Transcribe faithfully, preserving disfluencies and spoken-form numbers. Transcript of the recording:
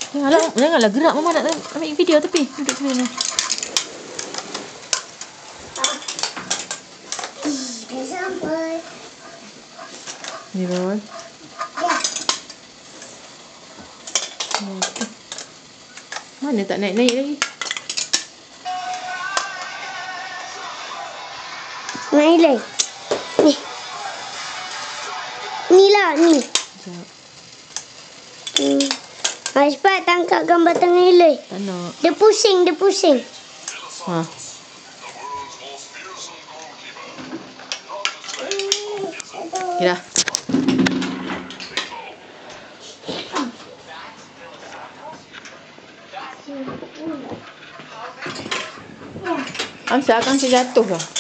Janganlah, janganlah gerak. Mama nak ambil video tepi. Duduk sini. Dah sampai. Amirul. Ya. Okay. Mana tak naik-naik lagi? Naik lagi. Ni. Ni lah, ni. Sekejap. Hmm. Ha, cepat tangkap gambar tangan Ilai. Tak nak. Dia pusing, dia pusing. Ha. Okay dah. Amsa akan saya jatuh lah.